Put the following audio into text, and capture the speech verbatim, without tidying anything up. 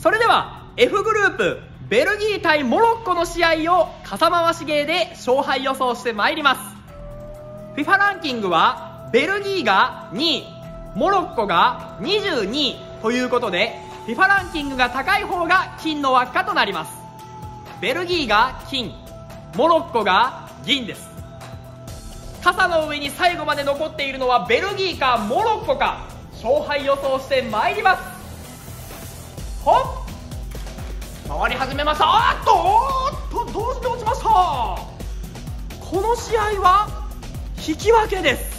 それでは F グループベルギー対モロッコの試合を傘回し芸で勝敗予想してまいります。 フィファ ランキングはベルギーがにい、モロッコがにじゅうにいということで フィファ ランキングが高い方が金の輪っかとなります。ベルギーが金、モロッコが銀です。傘の上に最後まで残っているのはベルギーかモロッコか、勝敗予想してまいります。ほっ、回り始めました。あっとおっと同時に落ちました。この試合は引き分けです。